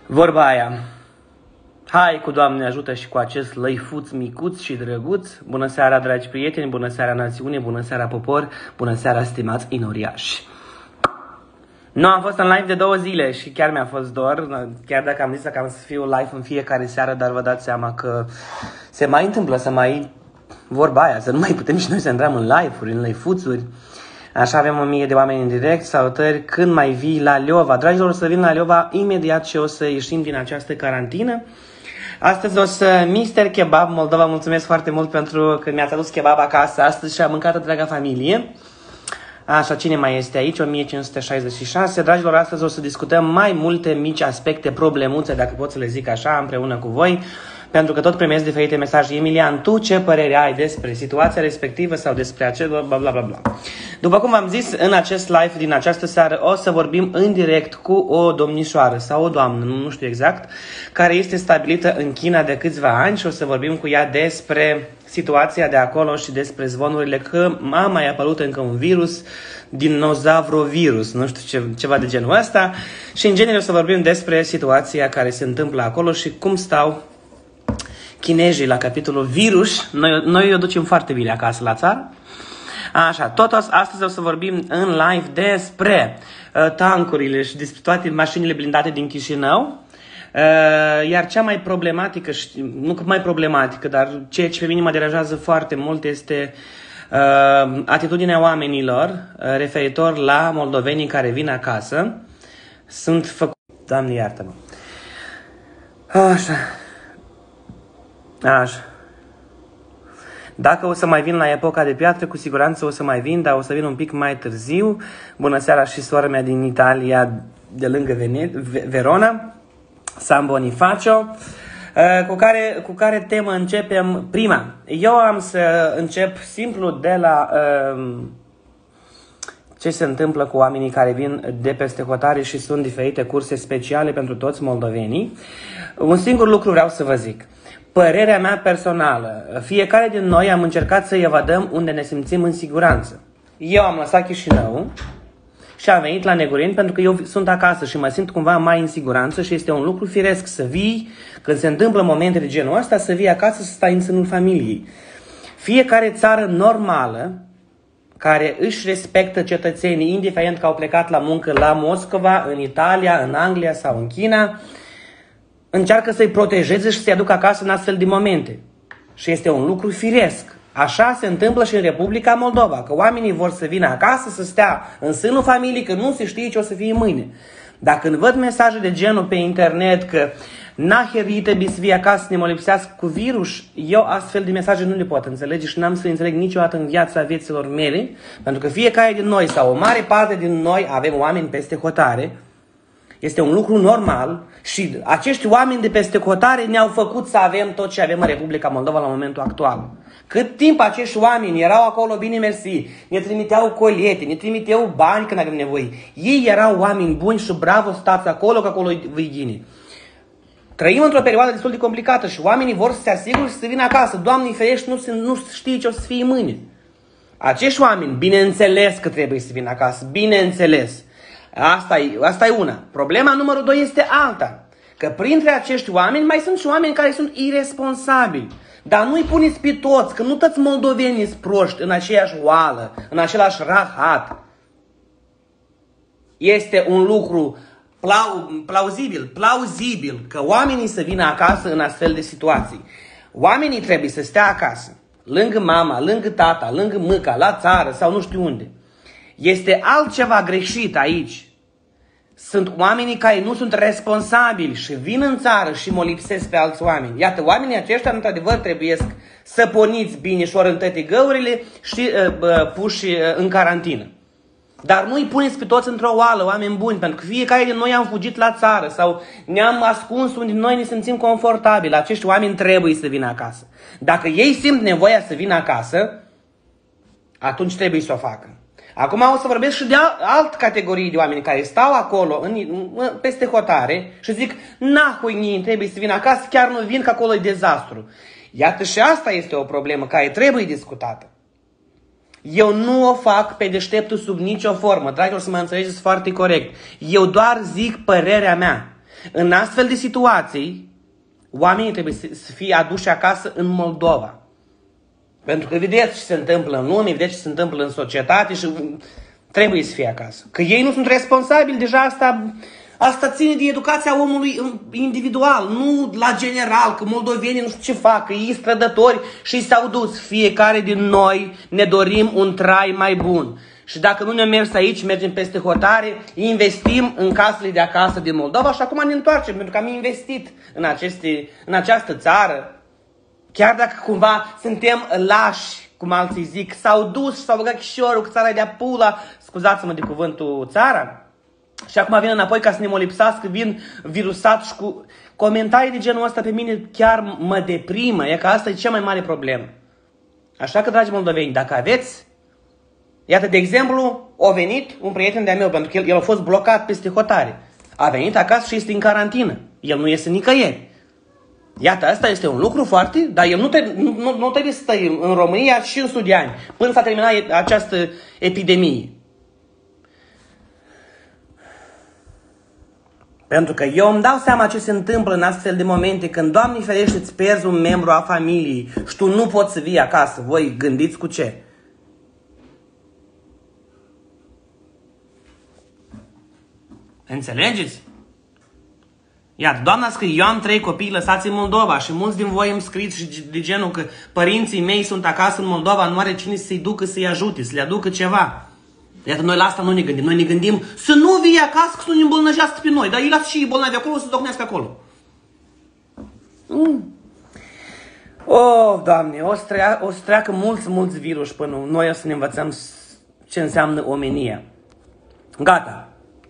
Vorba aia. Hai cu Doamne ajută și cu acest lăifuț micuț și drăguț. Bună seara, dragi prieteni, bună seara, națiune, bună seara, popor, bună seara, stimați inoriași. Nu am fost în live de 2 zile și chiar mi-a fost dor, chiar dacă am zis că am să fiu live în fiecare seară, dar vă dați seama că se mai întâmplă să mai, vorba aia, să nu mai putem și noi să intrăm în live-uri, în lăifuțuri. Așa avem 1000 de oameni în direct, salutări, când mai vii la Leova? Dragilor, o să vin la Leova imediat ce o să ieșim din această carantină. Astăzi o să Mr. Kebab Moldova, mulțumesc foarte mult pentru că mi-ați adus kebab acasă astăzi și am mâncat întreaga familie. Așa, cine mai este aici? 1566. Dragilor, astăzi o să discutăm mai multe mici aspecte, problemuțe, dacă pot să le zic așa, împreună cu voi. Pentru că tot primesc diferite mesaje. Emilian, tu ce părere ai despre situația respectivă sau despre acel bla bla bla bla. După cum v-am zis, în acest live din această seară o să vorbim în direct cu o domnișoară sau o doamnă, nu știu exact, care este stabilită în China de câțiva ani și o să vorbim cu ea despre situația de acolo și despre zvonurile că a mai apărut încă un virus, dinozavrovirus, nu știu, ceva de genul ăsta. Și în genere o să vorbim despre situația care se întâmplă acolo și cum stau chinezii la capitolul virus. Noi o ducem foarte bine acasă la țară. Așa, tot astăzi o să vorbim în live despre tancurile și despre toate mașinile blindate din Chișinău. Iar cea mai problematică, nu că mai problematică, dar ceea ce pe mine mă deranjează foarte mult este atitudinea oamenilor referitor la moldovenii care vin acasă. Sunt făcuți... Doamne iartă-mă. Așa. Dacă o să mai vin la epoca de piatră, cu siguranță o să mai vin, dar o să vin un pic mai târziu. Bună seara și sora mea din Italia, de lângă Verona, San Bonifacio. Cu care temă începem? Prima. Eu am să încep simplu de la ce se întâmplă cu oamenii care vin de peste hotare și sunt diferite curse speciale pentru toți moldovenii. Un singur lucru vreau să vă zic. Părerea mea personală, fiecare din noi am încercat să evadăm unde ne simțim în siguranță. Eu am lăsat Chișinău și am venit la Negureni pentru că eu sunt acasă și mă simt cumva mai în siguranță și este un lucru firesc să vii, când se întâmplă momente de genul ăsta, să vii acasă să stai în sânul familiei. Fiecare țară normală, care își respectă cetățenii, indiferent că au plecat la muncă la Moscova, în Italia, în Anglia sau în China, încearcă să-i protejeze și să-i aducă acasă în astfel de momente. Și este un lucru firesc. Așa se întâmplă și în Republica Moldova, că oamenii vor să vină acasă, să stea în sânul familiei, că nu se știe ce o să fie mâine. Dacă când văd mesaje de genul pe internet că naher trebuie să vii acasă să ne molipsească cu virus, eu astfel de mesaje nu le pot înțelege și n-am să înțeleg niciodată în viața vieților mele, pentru că fiecare din noi sau o mare parte din noi avem oameni peste hotare. Este un lucru normal și acești oameni de peste hotare ne-au făcut să avem tot ce avem în Republica Moldova la momentul actual. Cât timp acești oameni erau acolo, bine mersi, ne trimiteau colete, ne trimiteau bani când avem nevoie. Ei erau oameni buni și bravo, stați acolo, că acolo vă-i ghine. Trăim într-o perioadă destul de complicată și oamenii vor să se asigure și să vină acasă. Doamne ferește, nu știe ce o să fie mâine. Acești oameni, bineînțeles că trebuie să vină acasă, bineînțeles. Asta e una. Problema numărul 2 este alta. Că printre acești oameni mai sunt și oameni care sunt irresponsabili. Dar nu-i puneți pe toți, că nu toți moldovenii sunt proști în aceeași oală, în același rahat. Este un lucru plauzibil că oamenii să vină acasă în astfel de situații. Oamenii trebuie să stea acasă, lângă mama, lângă tata, lângă mâca, la țară sau nu știu unde. Este altceva greșit aici. Sunt oamenii care nu sunt responsabili și vin în țară și molipsesc pe alți oameni. Iată, oamenii aceștia, într-adevăr, trebuie să poniți binișor în toate găurile și puși în carantină. Dar nu îi puneți pe toți într-o oală, oameni buni, pentru că fiecare din noi am fugit la țară sau ne-am ascuns unde noi ne simțim confortabili. Acești oameni trebuie să vină acasă. Dacă ei simt nevoia să vină acasă, atunci trebuie să o facă. Acum o să vorbesc și de alt categorii de oameni care stau acolo, peste hotare și zic, nahui, trebuie să vin acasă, chiar nu vin, că acolo e dezastru. Iată și asta este o problemă care trebuie discutată. Eu nu o fac pe deșteptul sub nicio formă, dragilor, să mă înțelegeți foarte corect. Eu doar zic părerea mea. În astfel de situații, oamenii trebuie să fie aduși acasă în Moldova. Pentru că vedeți ce se întâmplă în lume, vedeți ce se întâmplă în societate și trebuie să fie acasă. Că ei nu sunt responsabili, deja asta ține de educația omului individual, nu la general, că moldovenii nu știu ce fac, că ei strădători și s-au dus. Fiecare din noi ne dorim un trai mai bun. Și dacă nu ne-am mers aici, mergem peste hotare, investim în casele de acasă din Moldova și acum ne întoarcem, pentru că am investit în această țară. Chiar dacă cumva suntem lași, cum alții zic, s-au dus, s-au băgat chișorul cu țara de-a pula, scuzați-mă de cuvântul țara, și acum vin înapoi ca să ne molipsească, vin virusați și cu comentarii de genul ăsta pe mine chiar mă deprimă, e că asta e cea mai mare problemă. Așa că, dragi moldoveni, dacă aveți, iată, de exemplu, a venit un prieten de-a meu, pentru că el a fost blocat peste hotare, a venit acasă și este în carantină, el nu iese nicăieri. Iată, asta este un lucru foarte, dar el nu trebuie să stai în România 500 de ani, până s-a terminat această epidemie. Pentru că eu îmi dau seama ce se întâmplă în astfel de momente când, Doamne ferește, îți pierzi un membru a familiei și tu nu poți să vii acasă. Voi gândiți cu ce? Înțelegeți? Iar doamna scrie, eu am 3 copii lăsați în Moldova și mulți din voi îmi scriți și de genul că părinții mei sunt acasă în Moldova, nu are cine să-i ducă, să-i ajute, să le aducă ceva. Iată, noi la asta nu ne gândim. Noi ne gândim să nu vii acasă, că să nu ne îmbolnăjească pe noi. Dar ei lasă și ei bolnavi acolo să docnească acolo. Oh, Doamne, o să treacă mulți virus până noi o să ne învățăm ce înseamnă omenia. Gata.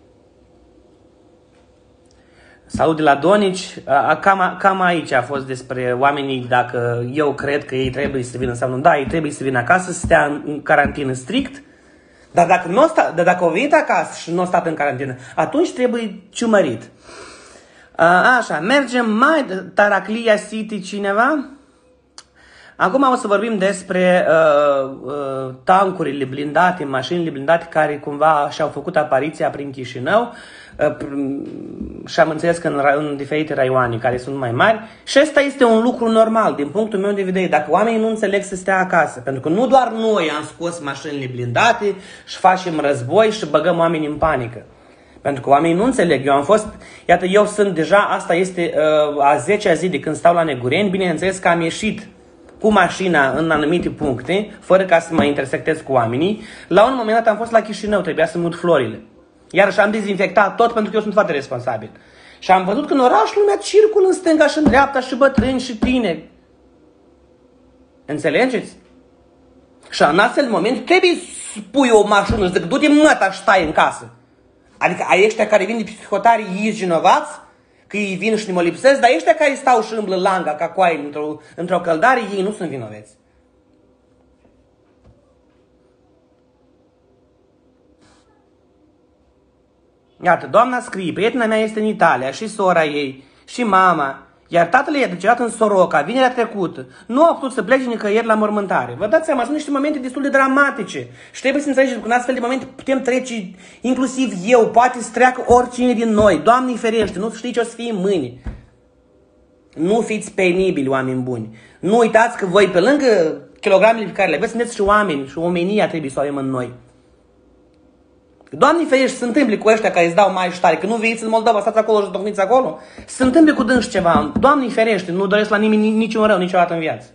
Salut de la Donici. Cam aici a fost despre oamenii, dacă eu cred că ei trebuie să vină sau nu. Da, ei trebuie să vină acasă, să stea în carantină strict. Dar dacă au venit acasă și nu au stat în carantină, atunci trebuie ciumărit. Așa, mergem mai Taraclia City, cineva? Acum o să vorbim despre tancurile blindate, mașinile blindate care cumva și-au făcut apariția prin Chișinău și am înțeles că în diferite raioane care sunt mai mari și ăsta este un lucru normal din punctul meu de vedere. Dacă oamenii nu înțeleg să stea acasă, pentru că nu doar noi am scos mașinile blindate și facem război și băgăm oamenii în panică. Pentru că oamenii nu înțeleg. Eu sunt deja, asta este a 10-a zi de când stau la Negureni, bineînțeles că am ieșit cu mașina în anumite puncte, fără ca să mă intersectez cu oamenii. La un moment dat am fost la Chișinău, trebuia să mut florile. Iarăși am dezinfectat tot pentru că eu sunt foarte responsabil. Și am văzut că în oraș lumea circulă în stânga și în dreapta și bătrâni și tineri. Înțelegeți? Și în astfel de moment trebuie să pui o mașină, să zic, du-te măta și stai în casă. Adică ai ăștia care vin de psihotari, ei vinovați, că ei vin și ne mă lipsesc, dar ăștia care stau și îmblă langa ca coaie într-o căldare, ei nu sunt vinoveți. Iată, doamna scrie, prietena mea este în Italia și sora ei și mama, iar tatăl ei a decedat în Soroca vinerea trecută. Nu a putut să plece nicăieri la mormântare. Vă dați seama, sunt niște momente destul de dramatice. Și trebuie să înțelegeți că în astfel de momente putem trece, inclusiv eu, poate să treacă oricine din noi. Doamne ferește, nu știi ce o să fie mâine. Nu fiți penibili, oameni buni. Nu uitați că voi, pe lângă kilogramele pe care le aveți, sunteți și oameni și omenia trebuie să o avem în noi. Doamne ferește, se întâmple cu ăștia care îți dau mai și tare, că nu veniți în Moldova, stați acolo și docniți acolo, se întâmple cu dânsi ceva. Doamne ferește, nu doresc la nimeni niciun rău niciodată în viață.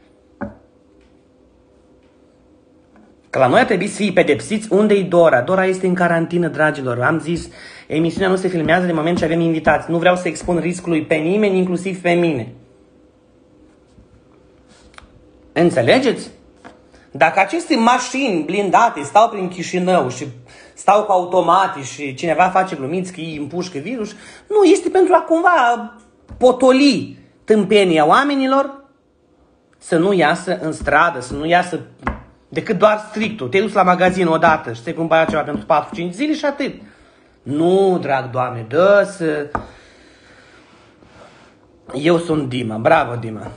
Că la noi trebuie să fie pedepsiți. Unde-i Dora? Dora este în carantină, dragilor. Am zis, emisiunea nu se filmează de moment ce avem invitați. Nu vreau să expun riscului pe nimeni, inclusiv pe mine. Înțelegeți? Dacă aceste mașini blindate stau prin Chișinău și stau cu automate și cineva face glumiți că ei împușcă virus, nu, este pentru a cumva potoli tâmpenia oamenilor să nu iasă în stradă, să nu iasă decât doar strictul. Te-ai dus la magazin odată și ți-ai cumpărat ceva pentru 4-5 zile și atât. Nu, drag Doamne, dă-să... Eu sunt Dima, bravo Dima.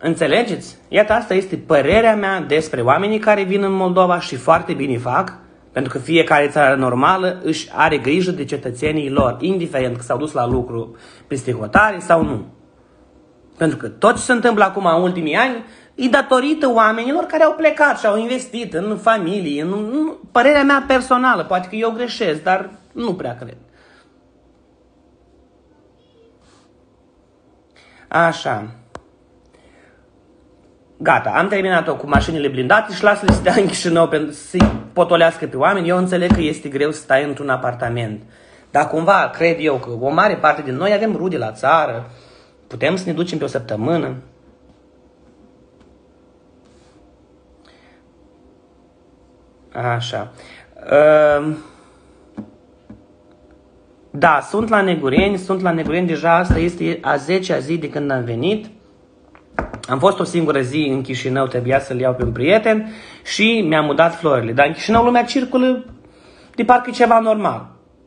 Înțelegeți? Iată, asta este părerea mea despre oamenii care vin în Moldova și foarte bine fac, Pentru că fiecare țară normală își are grijă de cetățenii lor, indiferent că s-au dus la lucru peste hotare sau nu. Pentru că tot ce se întâmplă acum în ultimii ani e datorită oamenilor care au plecat și au investit în familie, în părerea mea personală. Poate că eu greșesc, dar nu prea cred. Așa. Gata, am terminat-o cu mașinile blindate și lasă-le să stea în Chișinău pentru să-i potolească pe oameni. Eu înțeleg că este greu să stai într-un apartament. Dar cumva, cred eu că o mare parte din noi avem rude la țară. Putem să ne ducem pe o săptămână. Așa. Da, sunt la Negureni deja, asta este a 10-a zi de când am venit. Am fost o singură zi în Chișinău, trebuia să-l iau pe un prieten și mi-am mutat florile. Dar în Chișinău lumea circulă de parcă e ceva normal.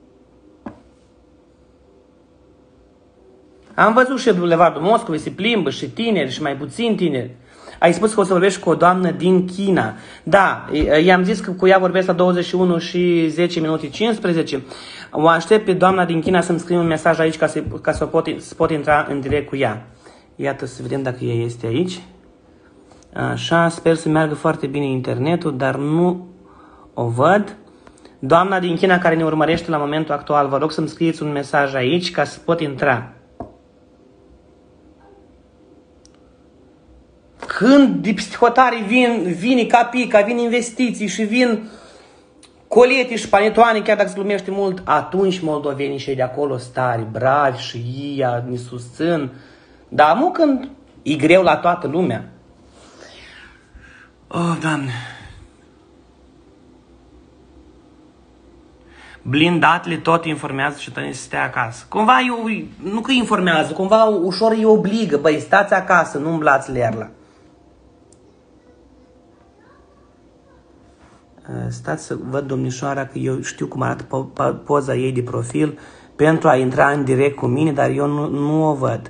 Am văzut și Bulevardul Moscovei, se plimbă și tineri și mai puțin tineri. Ai spus că o să vorbești cu o doamnă din China. Da, i-am zis că cu ea vorbesc la 21 și 10 minute 15. O aștept pe doamna din China să-mi scrie un mesaj aici ca să pot intra în direct cu ea. Iată să vedem dacă ea este aici. Așa, sper să meargă foarte bine internetul, dar nu o văd. Doamna din China care ne urmărește la momentul actual, vă rog să-mi scrieți un mesaj aici ca să pot intra. Când de psihotarii vin capica, vin investiții și vin colete și panetoane, chiar dacă se glumește mult, atunci moldovenii și de acolo stari, bravi și ei ne susțin. Dar nu când e greu la toată lumea. Oh, Doamne! Blindatele tot informează și tăi să stea acasă. Cumva nu că informează, cumva ușor îi obligă. Băi, stați acasă, nu umblați lerla. Stați să văd domnișoara că eu știu cum arată poza ei de profil pentru a intra în direct cu mine, dar eu nu o văd.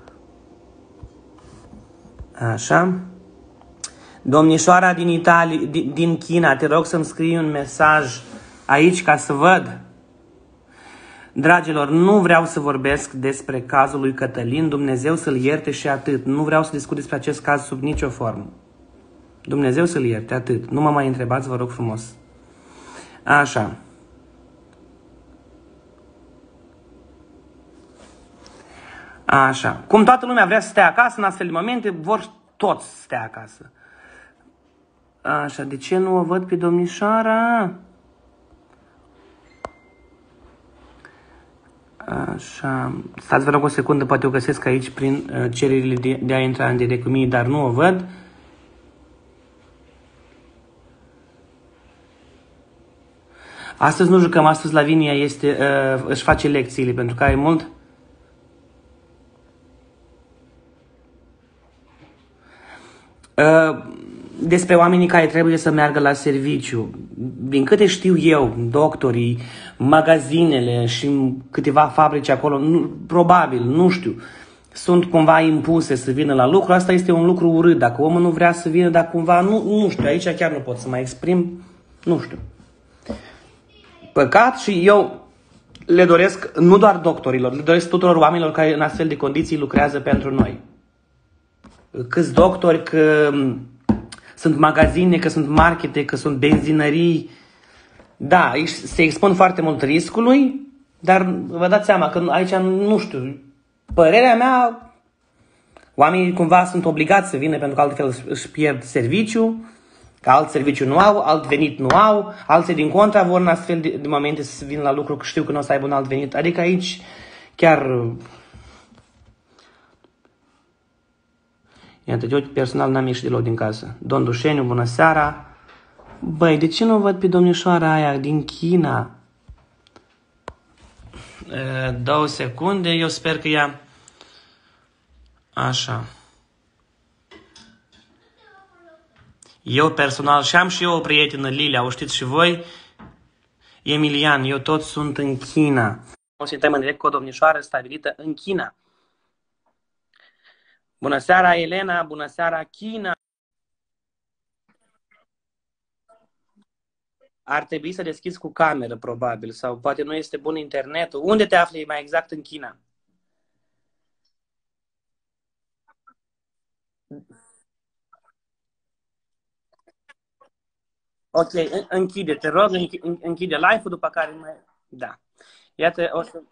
Așa. Domnișoara din Italia, din China, te rog să-mi scrii un mesaj aici ca să văd. Dragilor, nu vreau să vorbesc despre cazul lui Cătălin, Dumnezeu să-l ierte și atât. Nu vreau să discut despre acest caz sub nicio formă. Dumnezeu să-l ierte, atât. Nu mă mai întrebați, vă rog frumos. Așa. Așa. Cum toată lumea vrea să stea acasă, în astfel de momente, vor toți să stea acasă. Așa, de ce nu o văd pe domnișoara? Așa. Stați, vă rog o secundă, poate o găsesc aici prin cererile de a intra în direct cu mine, dar nu o văd. Astăzi nu jucăm, astăzi Lavinia își face lecțiile, pentru că are mult. Despre oamenii care trebuie să meargă la serviciu. Din câte știu eu, doctorii, magazinele și câteva fabrici acolo, probabil, nu știu, sunt cumva impuse să vină la lucru. Asta este un lucru urât. Dacă omul nu vrea să vină, dar cumva, nu știu, aici chiar nu pot să mă exprim, nu știu. Păcat și eu le doresc, nu doar doctorilor, le doresc tuturor oamenilor care în astfel de condiții lucrează pentru noi. Câți doctori, că sunt magazine, că sunt markete, că sunt benzinării. Da, se expun foarte mult riscului, dar vă dați seama că aici, nu știu, părerea mea, oamenii cumva sunt obligați să vină pentru că altfel își pierd serviciu, că alt serviciu nu au, alt venit nu au, alții din contra vor în astfel de momente să vină la lucru că știu că nu o să aibă un alt venit. Adică aici chiar... Iată, eu personal n-am ieșit deloc din casă. Don Dușeniu, bună seara! Băi, de ce nu văd pe domnișoara aia din China? 2 secunde, eu sper că ea... Așa. Eu personal, și am și eu o prietenă, Lilia, o știți și voi? Emilian, eu tot sunt în China. O să intrăm în direct cu o domnișoară stabilită în China. Bună seara, Elena, bună seara, China. ar trebui să deschizi cu cameră, probabil, sau poate nu este bun internetul. Unde te afli mai exact în China? Ok, închide, te rog, închide live-ul, după care mai... Da. Iată, o să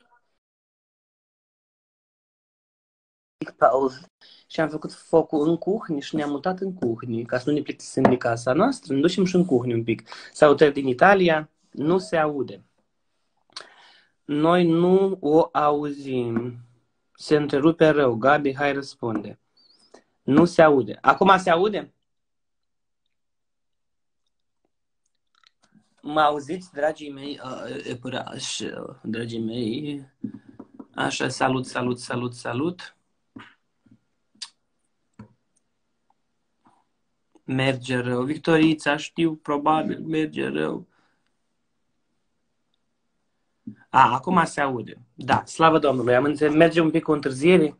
fac pauză. Și am făcut focul în cuhnie și ne-am mutat în cuhnie, ca să nu ne plictisim de casa noastră. Ne ducem și în cuhnie un pic. Salutări din Italia, nu se aude. Noi nu o auzim. Se întrerupe rău. Gabi, hai răspunde. Nu se aude. Acum se aude? Mă auziți, dragii mei? Dragii mei. Așa, salut, salut, salut, salut. Merge rău. Victorița, știu, probabil, merge rău. Acum se aude. Da, slavă Domnului. Am înțeles. Merge un pic cu întârziere.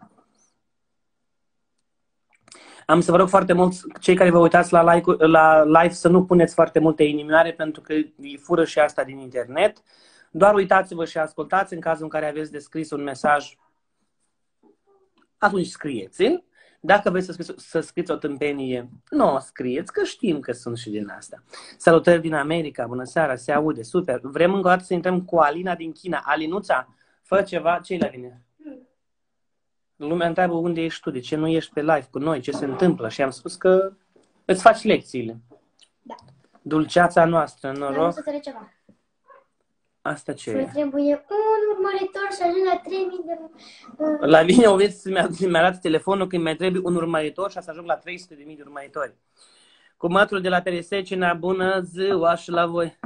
Am să vă rog foarte mult, cei care vă uitați la live, să nu puneți foarte multe inimioare, pentru că îi fură și asta din internet. Doar uitați-vă și ascultați. În cazul în care aveți de scris un mesaj, atunci scrieți-l. Dacă vreți să scrieți o tâmpenie, nu o scrieți, că știm că sunt și din asta. Salutări din America, bună seara, se aude, super. Vrem încă o dată să intrăm cu Alina din China. Alinuța, fă ceva, ce-i la tine? Lumea întreabă unde ești tu, de ce nu ești pe live cu noi, ce se întâmplă? Și am spus că îți faci lecțiile. Da. Dulceața noastră, noroc. Vreau să înțeleg ceva. Asta ce Să e? trebuie un urmăritor și ajung la 3000 de... La mine o vezi, mi-a arată telefonul că mai trebuie un urmăritor și să ajung la 300.000 de urmăritori. Cu mătrul de la Peresecina, bună ziua și la voi.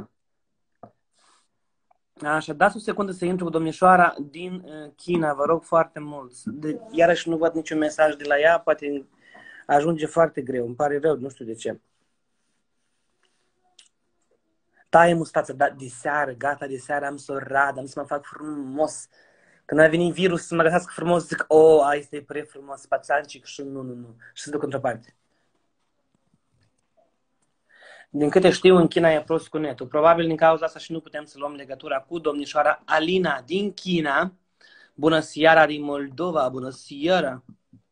Așa, dați o secundă să intru cu domnișoara din China, vă rog foarte mult. Iarăși nu văd niciun mesaj de la ea, poate ajunge foarte greu, îmi pare rău, nu știu de ce. Taie mustața, da, de seară, gata, de seară am să o rad, am să mă fac frumos. Când a venit virus să mă găsească frumos, zic, asta e prea frumos, pațancic și nu. Și să duc într-o parte. Din câte știu, în China e prost cu netul. Probabil din cauza asta și nu putem să luăm legătura cu domnișoara Alina din China. Bună seara din Moldova, bună seara!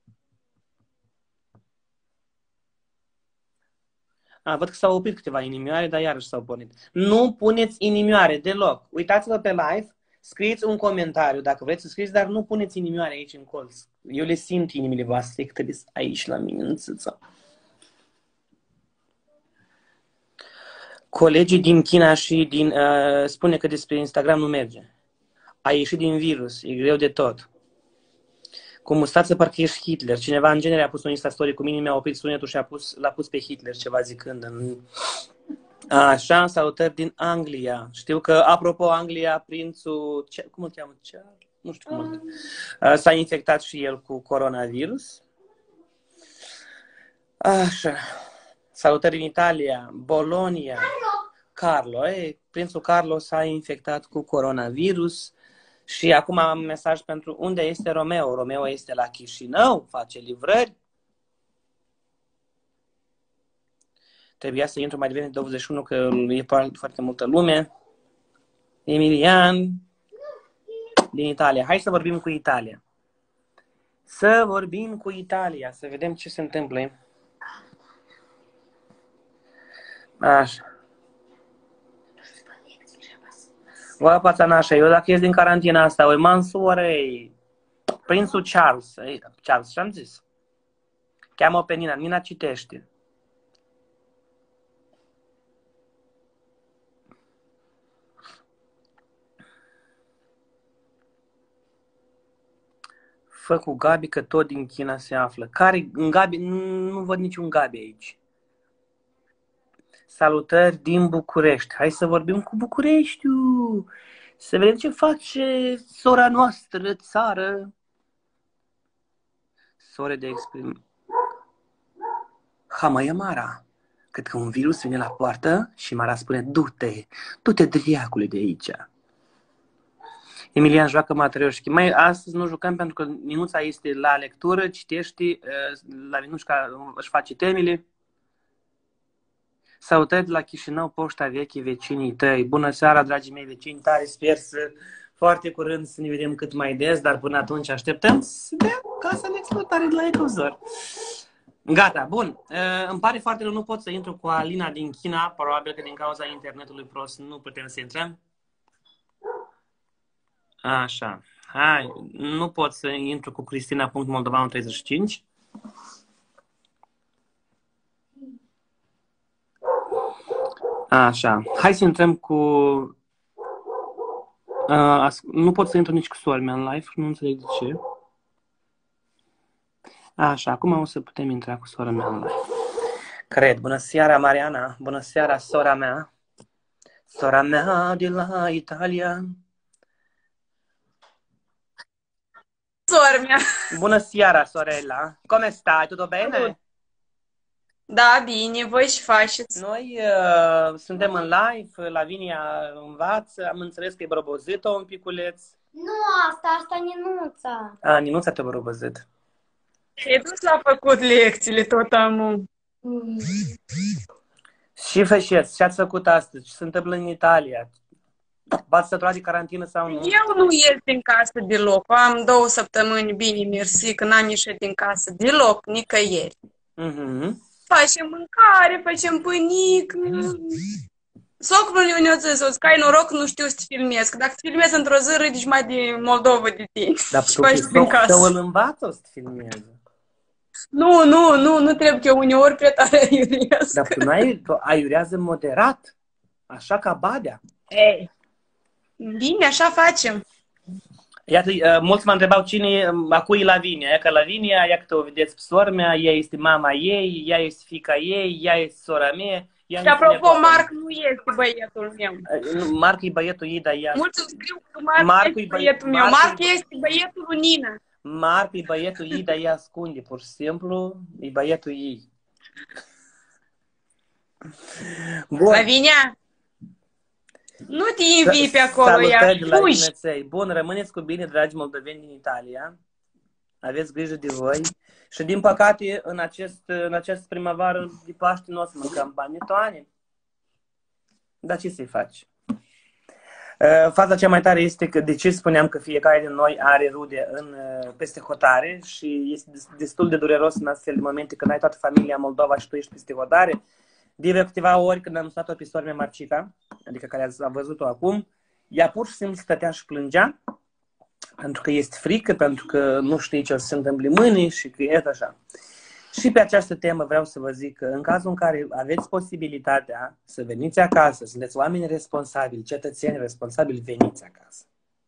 Văd că s-au oprit câteva inimioare, dar iarăși s-au pornit. Nu puneți inimioare deloc. Uitați-vă pe live, scrieți un comentariu dacă vreți să scrieți, dar nu puneți inimioare aici în colț. Eu le simt inimile voastre că trebuie aici la mine în țâță. Colegii din China și din... spune că despre Instagram nu merge. A ieșit din virus, e greu de tot. Cu mustață parcă ești Hitler. Cineva în genere a pus un Insta-story cu mine, mi-a oprit sunetul și l-a pus pe Hitler, ceva zicând. Așa, salutări din Anglia. Știu că, apropo, Anglia, prințul... cum îl cheamă? Nu știu cum îl cheamă. S-a infectat și el cu coronavirus. Așa. Salutări din Italia, Bologna. Carlo, prințul Carlo s-a infectat cu coronavirus. Și acum am un mesaj pentru unde este Romeo. Romeo este la Chișinău, face livrări. Trebuia să intru mai devreme 21, că e foarte multă lume. Emilian din Italia. Hai să vorbim cu Italia. Să vorbim cu Italia, să vedem ce se întâmplă. Așa. Vă pațanașa, eu dacă ies din carantina asta, oi mansoarei, prințul Charles, Charles, ce-am zis? Cheamă pe Nina, Nina citește. Fă cu Gabi că tot din China se află. Care, în Gabi, nu văd niciun Gabi aici. Salutări din București. Hai să vorbim cu Bucureștiul. Să vedem ce face sora noastră, țară. Sore de exprim. Hamaia Mara. Cred că un virus vine la poartă și Mara spune, du-te driacule de aici. Emilian joacă Matrioșchi. Mai astăzi nu jucăm pentru că Ninuța este la lectură, citește, la Ninușca își face temele. Salutări de la Chișinău, poșta veche, vecinii tăi. Bună seara, dragii mei vecini, tare sper să foarte curând să ne vedem cât mai des, dar până atunci așteptăm să dea casa în exploatare de la Ecovzor. Gata, bun. Îmi pare foarte rău, nu pot să intru cu Alina din China, probabil că din cauza internetului prost nu putem să intrăm. Așa, hai, nu pot să intru cu Cristina.moldovan35. Așa, hai să intrăm cu... nu pot să intru nici cu sora mea în live, nu înțeleg de ce. Așa, acum o să putem intra cu sora mea în live. Cred. Bună seara, Mariana. Bună seara, sora mea. Sora mea de la Italia. Sora mea. Bună seara, sorella. Come stai? Tutto bene? Da, bine, voi și faceți? Noi suntem în live, Lavinia învață, am înțeles că e brobozită un piculeț. Nu asta e Ninuța. Ninuța te-a brobozit. E dus la făcut lecțiile tot amul. Și făceți, ce ați făcut astăzi? Ce se întâmplă în Italia? V-ați săturat de carantină sau nu? Eu nu ies din casă deloc. Am 2 săptămâni, bine, mersi, că n-am ieșit din casă deloc, nicăieri. Facem mâncare, facem pâinic. Socrul ne-a zis, că ai noroc, nu știu să te filmez. Că dacă te filmez într-o zi, râdici mai de Moldova de tine. Dar și faci din casă. Să îl învață să te filmeze. Nu trebuie că eu uneori prea tare aiuresc. Dar tu aiurează moderat, așa ca Badea. Ei, bine, așa facem. Iată, mulți mă întrebau a cui e Lavinia. Că Lavinia, ia că o vedeți pe sora mea, ea este mama ei, ea este fiica ei, ea este sora mea. Și apropo, Marc nu este băietul meu. Marc e băietul ei, dar ea... Mulți îmi scriu că Marc este băietul meu. Marc este băietul lui Nina. Marc e băietul ei, dar ea ascunde, pur și simplu, e băietul ei. Bun. Lavinia? Nu te invii pe acolo, ea fugi. Bun, rămâneți cu bine, dragi moldoveni din Italia. Aveți grijă de voi. Și din păcate, în această primăvară de Paște nu o să mâncăm panetoane. Dar ce să-i faci? Faza cea mai tare este că, de ce spuneam că fiecare din noi are rude peste hotare și este destul de dureros în astfel de momente când ai toată familia Moldova și tu ești peste hotare. De câteva ori când am stat-o pe sora mea Marcica, adică care a văzut-o acum, ea pur și simplu stătea și plângea pentru că este frică, pentru că nu știe ce o să se întâmple mâine și că e așa. Și pe această temă vreau să vă zic că în cazul în care aveți posibilitatea să veniți acasă, sunteți oameni responsabili, cetățeni responsabili, veniți acasă.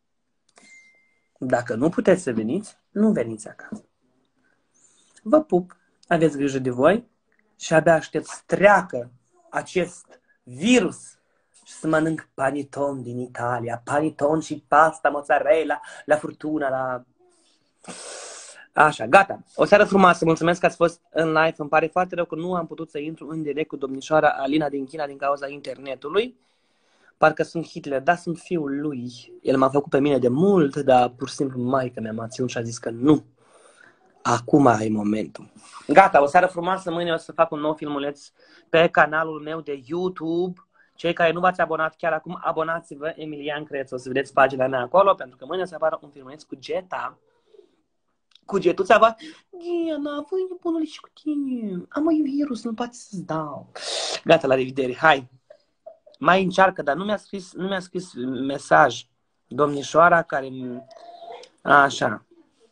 Dacă nu puteți să veniți, nu veniți acasă. Vă pup, aveți grijă de voi și abia aștept să treacă acest virus și să mănânc panettone din Italia, panettone și pasta, mozzarella, la Furtuna, la... Așa, gata. O seară frumoasă, mulțumesc că ați fost în live. Îmi pare foarte rău că nu am putut să intru în direct cu domnișoara Alina din China din cauza internetului. Parcă sunt Hitler, da, sunt fiul lui. El m-a făcut pe mine de mult, dar pur și simplu maică mea m-a ținut și a zis că nu. Acum ai momentul. Gata, o seară frumoasă. Mâine o să fac un nou filmuleț pe canalul meu de YouTube. Cei care nu v-ați abonat chiar acum, abonați-vă, Emilian Crețu. O să vedeți pagina mea acolo, pentru că mâine o să apară un filmuleț cu Geta. Cu Getuța va... Diana, voi nebunule și cu tine. Am un virus, nu poate să-ți dau. Gata, la revedere. Hai. Mai încearcă, dar nu mi-a scris mesaj domnișoara care... Așa.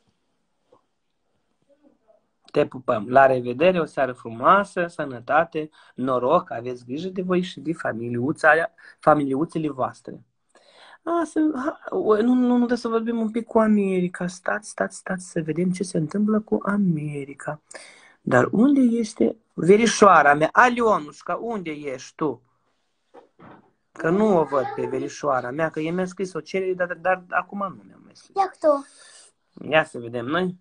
Te pupăm. La revedere, o seară frumoasă, sănătate, noroc, aveți grijă de voi și de familiuțele voastre. Nu trebuie să vorbim un pic cu America. Stați să vedem ce se întâmplă cu America. Dar unde este verișoara mea? Alionușca, unde ești tu? Că nu o văd pe verișoara mea, că ea mi-a scris o cerere, dar acum nu mi-a mai scris. Ia tu. Ia să vedem noi.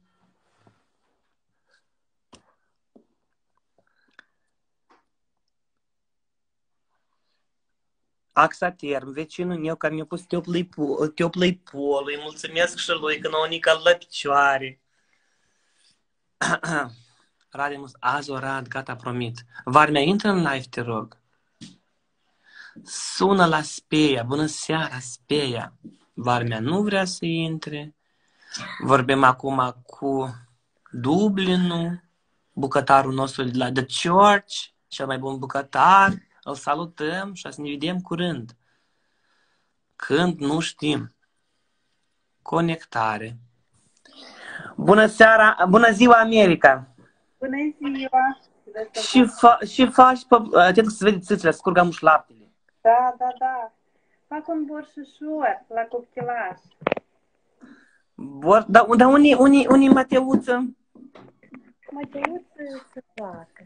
Axaterm, vecinul meu care mi-a pus teoplăi polul, îi mulțumesc și lui că n-au nicat la picioare. Rademus, azi Orad, gata, promit. Varmea, intră în live, te rog. Sună la Speia. Bună seara, Speia. Varmea nu vrea să intre. Vorbim acum cu Dublinul, bucătarul nostru de la The Church, cel mai bun bucătar. Îl salutăm și să ne vedem curând. Când nu știm. Conectare. Bună seara, bună ziua, America! Bună ziua! Și faci, atent să vede țâțele, scurgăm și laptele. Da. Fac un borșușor la coptilaș. Dar unii Mateuță? Mateuță să facă.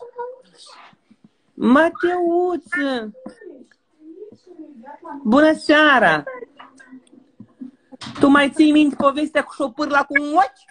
Mateuță! Bună seara! Tu mai ții minte povestea cu șopârla cu un ochi?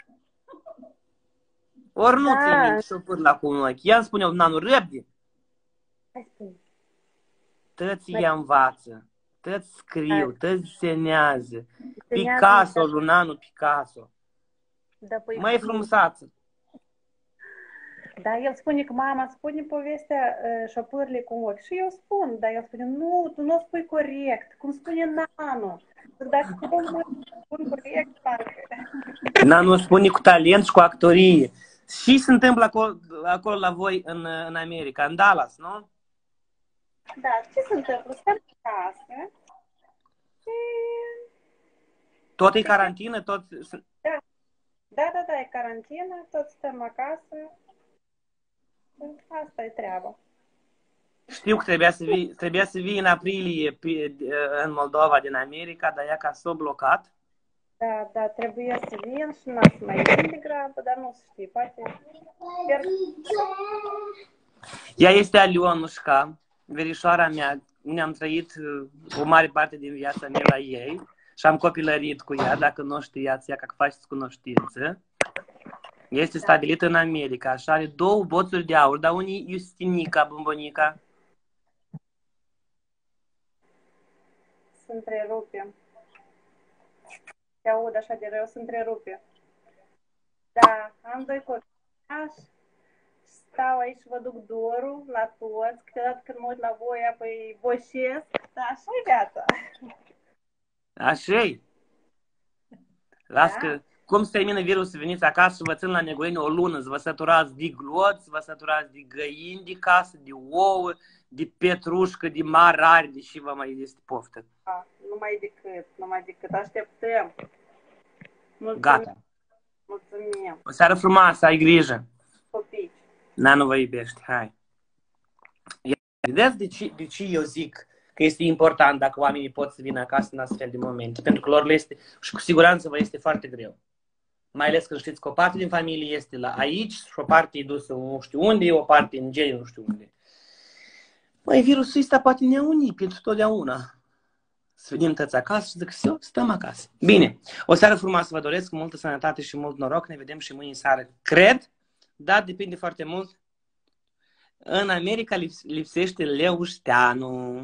Ori nu ții minte șopârla cu un ochi? Ia-mi spune-o, Nanu, răbde! Hai spune. Tăți ea învață, tăți scriu, tăți desenează. Picasso, Lunanu, Picasso. Da, păi, Măi frumusață! Da, el spune că mama spune povestea șopârle cu un ochi. Și eu spun, dar el spune, nu, tu nu o spui corect, cum spune Nanu. Dacă tu nu spun corect, parcă. Nanu spune cu talent și cu actorie. Și se întâmplă acolo la voi în America, în Dallas, nu? Da, ce se întâmplă? Stăm acasă și... Tot e carantină? Tot... Da, e carantină, tot stăm acasă. Asta e treaba. Știu că trebuia să vii în aprilie în Moldova din America, dar ea ca s-a blocat. Da, trebuie să vin și n-a să mai vin de grabă, dar nu se știe, poate... Ea este Alionușca, verișoara mea. Ne-am trăit o mare parte din viața mea la ei și am copilărit cu ea, dacă nu știați ea, că faceți cunoștință. Este stabilită în America și are 2 boțuri de aur, dar unii Justinica, bombonica. Se întrerupe. Te aud așa de rău, se întrerupe. Da, am 2 copii. Stau aici și vă duc dorul la toți. Câteodată când mă uit la voi, apoi boșesc. Da, așa-i viața. Așa-i? Las că cum se termină virusul, veniți acasă și vă țin la Negureni o lună, să vă săturați de gloți, să vă săturați de găini de casă, de ouă, de petrușcă, de marari, deși vă mai este poftă. Da, numai decât. Așteptăm. Mulțumim. Gata. Mulțumim. O seară frumoasă, ai grijă. Copii. Nanu vă iubește, hai. Vedeți de ce eu zic că este important dacă oamenii pot să vină acasă în astfel de momente? Pentru că lor le este, și cu siguranță vă este foarte greu. Mai ales că știți că o parte din familie este la aici și o parte e dusă nu știu unde, o parte în genii nu știu unde. Măi, virusul ăsta poate ne-a unit pentru totdeauna. Să venim toți acasă și zic, stăm acasă. Bine, o seară frumoasă vă doresc, multă sănătate și mult noroc. Ne vedem și mâine seară, cred, dar depinde foarte mult. În America lipsește Leușteanu.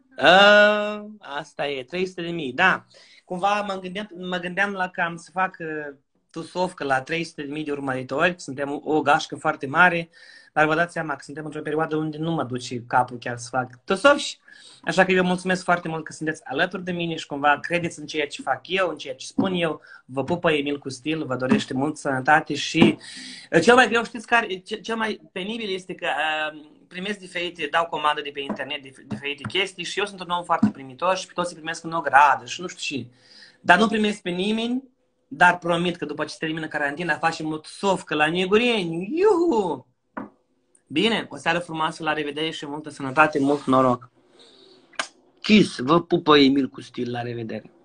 Asta e, 300.000, da. Cumva mă gândeam la cam să fac tusovcă la 300.000 de urmăritori, suntem o gașcă foarte mare, dar vă dați seama că suntem într-o perioadă unde nu mă duce capul chiar să fac tusovși. Așa că eu mulțumesc foarte mult că sunteți alături de mine și cumva credeți în ceea ce fac eu, în ceea ce spun eu. Vă pupă Emil cu stil, vă dorește mult sănătate și cel mai greu, știți care, cel mai penibil este că primesc diferite, dau comandă de pe internet de diferite chestii și eu sunt un om foarte primitor și pe toți îi primesc în o gradă și nu știu ce. Dar nu primesc pe nimeni, dar promit că după ce se termină carantina facem o tusovcă la Negureni. Iuhu! Bine, o seară frumoasă, la revedere și multă sănătate, mult noroc. Kiss, vă pupă Emil cu stil, la revedere.